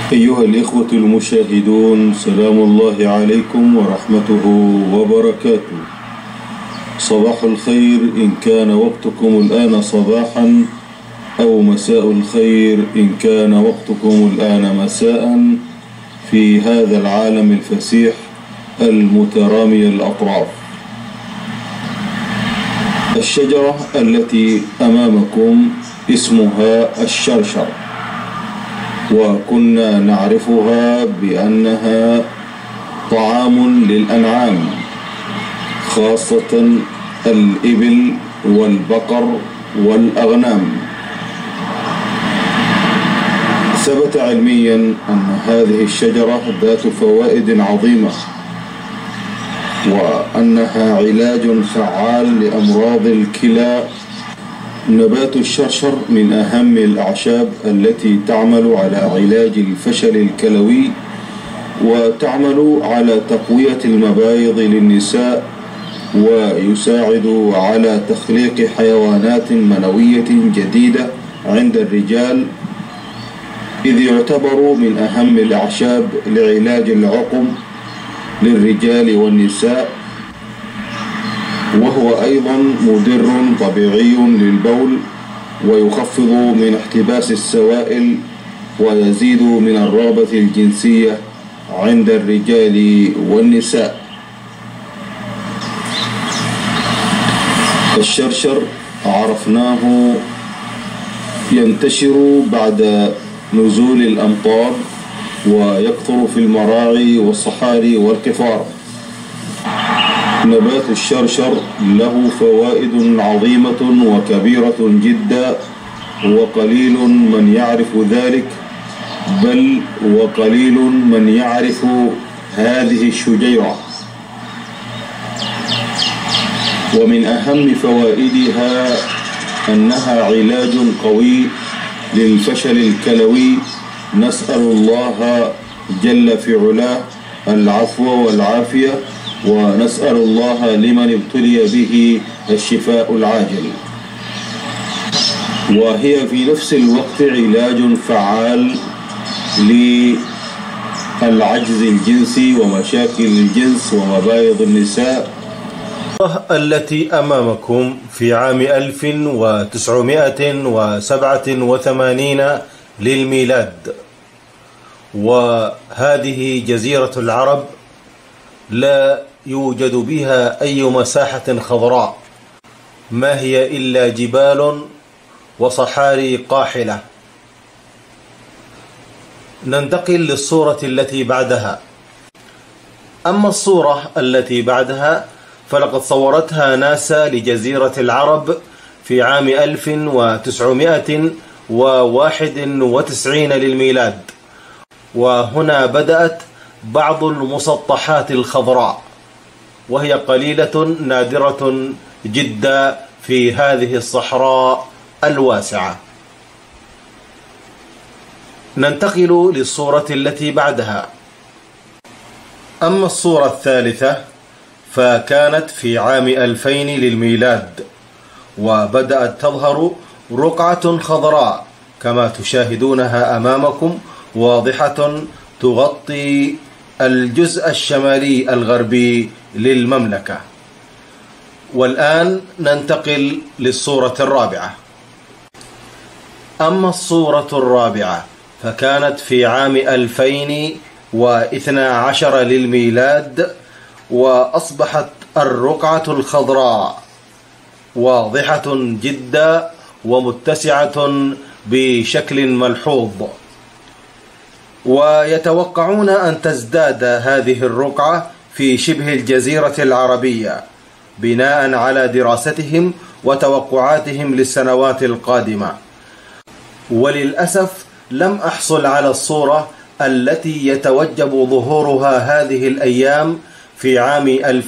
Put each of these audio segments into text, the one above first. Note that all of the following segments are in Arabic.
أيها الإخوة المشاهدون، سلام الله عليكم ورحمته وبركاته. صباح الخير إن كان وقتكم الآن صباحا، أو مساء الخير إن كان وقتكم الآن مساء، في هذا العالم الفسيح المترامي الأطراف. الشجرة التي أمامكم اسمها الشرشر، وكنا نعرفها بأنها طعام للأنعام، خاصة الإبل والبقر والأغنام. ثبت علميا أن هذه الشجرة ذات فوائد عظيمة، وأنها علاج فعال لأمراض الكلى. نبات الشرشر من أهم الأعشاب التي تعمل على علاج الفشل الكلوي، وتعمل على تقوية المبايض للنساء، ويساعد على تخليق حيوانات منوية جديدة عند الرجال، إذ يعتبر من أهم الأعشاب لعلاج العقم للرجال والنساء، وهو أيضا مدر طبيعي للبول، ويخفض من احتباس السوائل، ويزيد من الرغبة الجنسية عند الرجال والنساء. الشرشر عرفناه ينتشر بعد نزول الأمطار، ويكثر في المراعي والصحاري والقفار. نبات الشرشر له فوائد عظيمة وكبيرة جدا، وقليل من يعرف ذلك، بل وقليل من يعرف هذه الشجيرة. ومن أهم فوائدها أنها علاج قوي للفشل الكلوي. نسأل الله جل في علاه العفو والعافية، ونسأل الله لمن ابتلي به الشفاء العاجل. وهي في نفس الوقت علاج فعال للعجز الجنسي ومشاكل الجنس ومبايض النساء. التي أمامكم في عام 1987 للميلاد، وهذه جزيرة العرب لا يوجد بها أي مساحة خضراء، ما هي إلا جبال وصحاري قاحلة. ننتقل للصورة التي بعدها. أما الصورة التي بعدها فلقد صورتها ناسا لجزيرة العرب في عام 1991 للميلاد، وهنا بدأت بعض المسطحات الخضراء، وهي قليلة نادرة جدا في هذه الصحراء الواسعة. ننتقل للصورة التي بعدها. أما الصورة الثالثة فكانت في عام 2000 للميلاد، وبدأت تظهر رقعة خضراء كما تشاهدونها أمامكم، واضحة تغطي الجزء الشمالي الغربي للمملكة. والآن ننتقل للصورة الرابعة. أما الصورة الرابعة فكانت في عام 2012 للميلاد، وأصبحت الرقعة الخضراء واضحة جدا ومتسعة بشكل ملحوظ، ويتوقعون أن تزداد هذه الرقعة في شبه الجزيرة العربية بناء على دراستهم وتوقعاتهم للسنوات القادمة. وللأسف لم أحصل على الصورة التي يتوجب ظهورها هذه الأيام في عام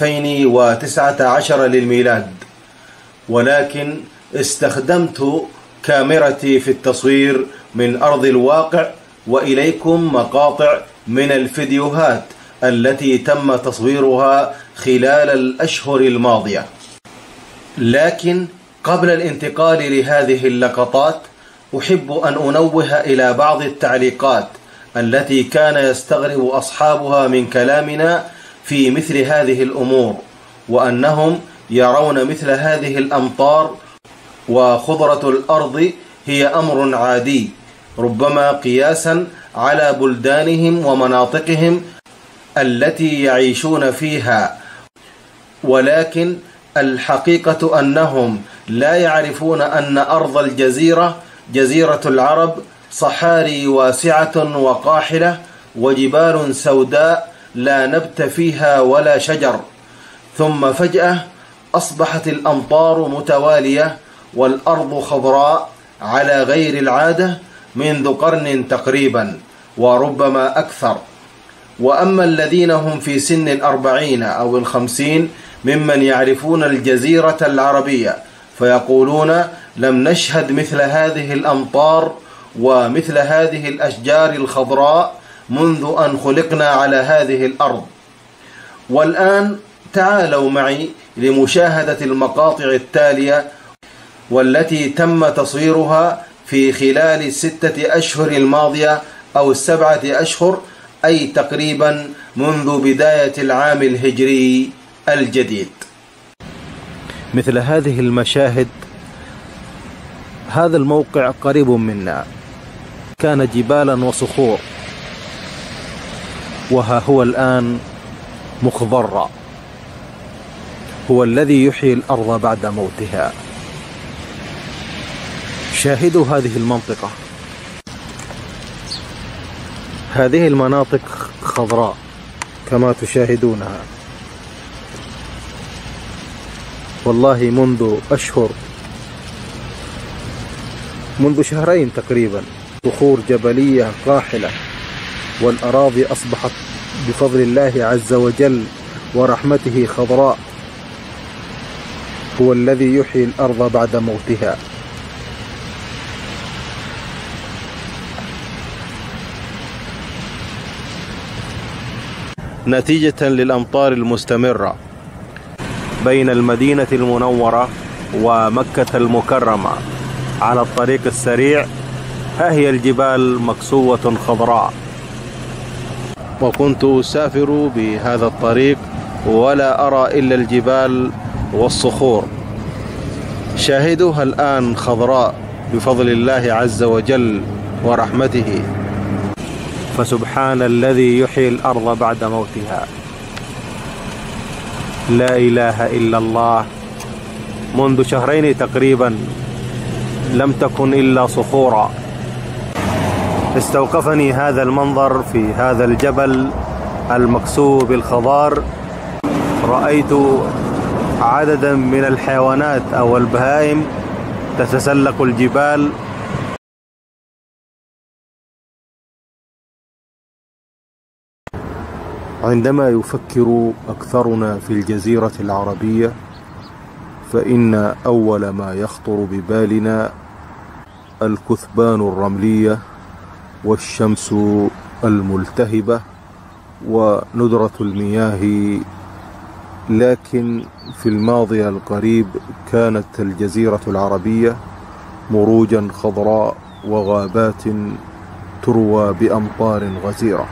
2019 للميلاد، ولكن استخدمت كاميرتي في التصوير من أرض الواقع، وإليكم مقاطع من الفيديوهات التي تم تصويرها خلال الأشهر الماضية. لكن قبل الانتقال لهذه اللقطات أحب أن أنوه إلى بعض التعليقات التي كان يستغرب أصحابها من كلامنا في مثل هذه الأمور، وأنهم يرون مثل هذه الأمطار وخضرة الأرض هي أمر عادي، ربما قياسا على بلدانهم ومناطقهم التي يعيشون فيها، ولكن الحقيقة أنهم لا يعرفون أن أرض الجزيرة جزيرة العرب صحاري واسعة وقاحلة وجبال سوداء لا نبت فيها ولا شجر، ثم فجأة أصبحت الأمطار متوالية والأرض خضراء على غير العادة منذ قرن تقريبا وربما أكثر. وأما الذين هم في سن 40 أو 50 ممن يعرفون الجزيرة العربية فيقولون لم نشهد مثل هذه الأمطار ومثل هذه الأشجار الخضراء منذ أن خلقنا على هذه الأرض. والآن تعالوا معي لمشاهدة المقاطع التالية والتي تم تصويرها في خلال 6 أشهر الماضية أو 7 أشهر، أي تقريبا منذ بداية العام الهجري الجديد. مثل هذه المشاهد، هذا الموقع قريب منا، كان جبالا وصخور، وها هو الآن مخضرا. هو الذي يحيي الأرض بعد موتها. شاهدوا هذه المنطقة، هذه المناطق خضراء كما تشاهدونها، والله منذ أشهر، منذ شهرين تقريبا، صخور جبلية قاحلة، والأراضي أصبحت بفضل الله عز وجل ورحمته خضراء. هو الذي يحيي الأرض بعد موتها. نتيجة للأمطار المستمرة بين المدينة المنورة ومكة المكرمة على الطريق السريع، ها هي الجبال مكسوة خضراء. وكنت أسافر بهذا الطريق ولا أرى إلا الجبال والصخور. شاهدوها الآن خضراء بفضل الله عز وجل ورحمته. فسبحان الذي يحيي الأرض بعد موتها. لا إله إلا الله. منذ شهرين تقريبا لم تكن إلا صخورا. استوقفني هذا المنظر في هذا الجبل المكسو بالخضار. رأيت عددا من الحيوانات أو البهائم تتسلق الجبال. عندما يفكر أكثرنا في الجزيرة العربية فإن أول ما يخطر ببالنا الكثبان الرملية والشمس الملتهبة وندرة المياه. لكن في الماضي القريب كانت الجزيرة العربية مروجا خضراء وغابات تروى بأمطار غزيرة.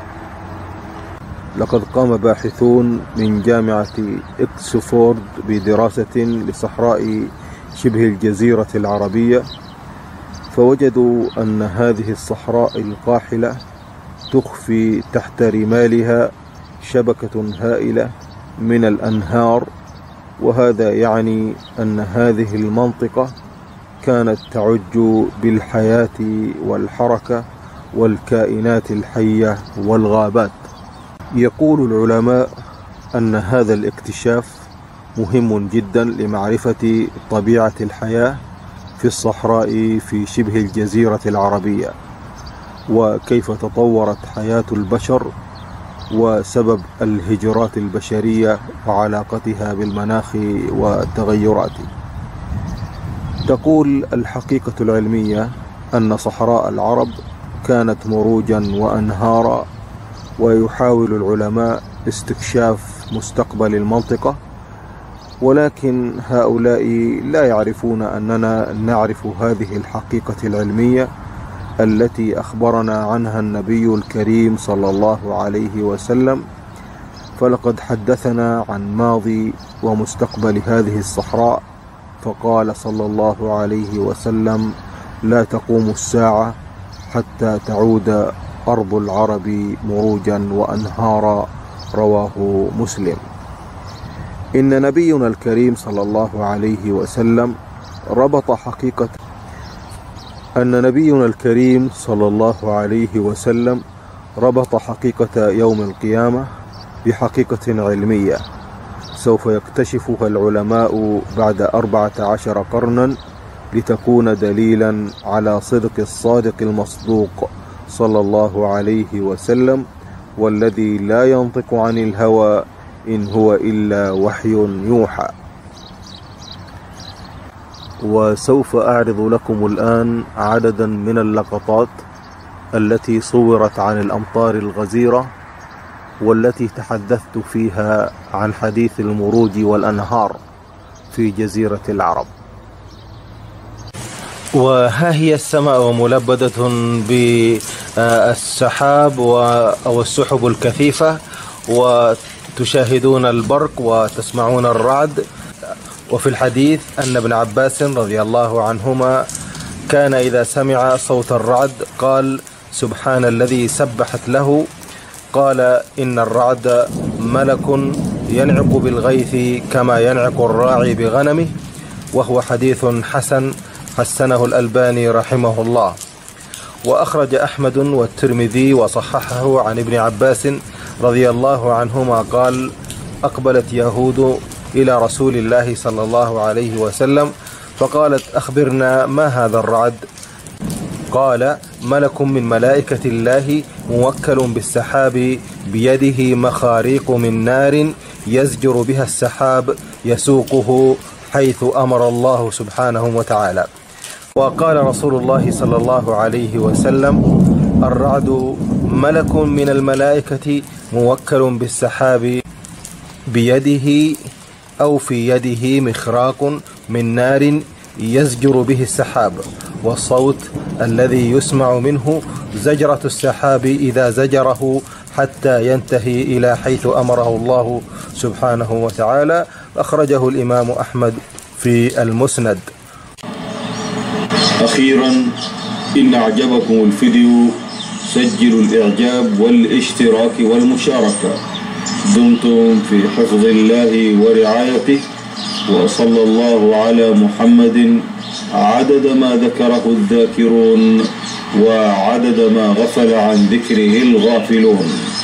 لقد قام باحثون من جامعة إكسفورد بدراسة لصحراء شبه الجزيرة العربية، فوجدوا أن هذه الصحراء القاحلة تخفي تحت رمالها شبكة هائلة من الأنهار، وهذا يعني أن هذه المنطقة كانت تعج بالحياة والحركة والكائنات الحية والغابات. يقول العلماء أن هذا الاكتشاف مهم جدا لمعرفة طبيعة الحياة في الصحراء في شبه الجزيرة العربية، وكيف تطورت حياة البشر وسبب الهجرات البشرية وعلاقتها بالمناخ والتغيرات. تقول الحقيقة العلمية أن صحراء العرب كانت مروجا وأنهارا، ويحاول العلماء استكشاف مستقبل المنطقة، ولكن هؤلاء لا يعرفون أننا نعرف هذه الحقيقة العلمية التي أخبرنا عنها النبي الكريم صلى الله عليه وسلم، فلقد حدثنا عن ماضي ومستقبل هذه الصحراء، فقال صلى الله عليه وسلم: لا تقوم الساعة حتى تعود أرض العرب مروجا وأنهارا. رواه مسلم. إن نبينا الكريم صلى الله عليه وسلم ربط حقيقة يوم القيامة بحقيقة علمية سوف يكتشفها العلماء بعد 14 قرنا، لتكون دليلا على صدق الصادق المصدوق صلى الله عليه وسلم، والذي لا ينطق عن الهوى إن هو إلا وحي يوحى. وسوف أعرض لكم الآن عددا من اللقطات التي صورت عن الأمطار الغزيرة، والتي تحدثت فيها عن حديث المروج والأنهار في جزيرة العرب. وها هي السماء ملبدة بالسحاب أو السحب الكثيفة، وتشاهدون البرق وتسمعون الرعد. وفي الحديث أن ابن عباس رضي الله عنهما كان إذا سمع صوت الرعد قال: سبحان الذي سبحت له. قال: إن الرعد ملك ينعق بالغيث كما ينعق الراعي بغنمه. وهو حديث حسن حسنه الألباني رحمه الله. وأخرج أحمد والترمذي وصححه عن ابن عباس رضي الله عنهما قال: أقبلت يهود إلى رسول الله صلى الله عليه وسلم فقالت: أخبرنا ما هذا الرعد؟ قال: ملك من ملائكة الله موكل بالسحاب بيده مخاريق من نار يزجر بها السحاب يسوقه حيث أمر الله سبحانه وتعالى. وقال رسول الله صلى الله عليه وسلم: الرعد ملك من الملائكة موكل بالسحاب بيده أو في يده مخراق من نار يزجر به السحاب، والصوت الذي يسمع منه زجرة السحاب إذا زجره حتى ينتهي إلى حيث أمره الله سبحانه وتعالى. أخرجه الإمام أحمد في المسند. أخيرا، إن أعجبكم الفيديو سجلوا الإعجاب والاشتراك والمشاركة. دمتم في حفظ الله ورعايته، وصلى الله على محمد عدد ما ذكره الذاكرون وعدد ما غفل عن ذكره الغافلون.